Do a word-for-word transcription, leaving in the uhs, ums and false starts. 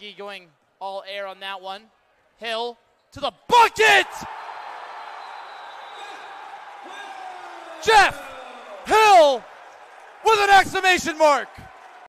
Hickey going all air on that one. Hill to the bucket! Jeff Hill with an exclamation mark!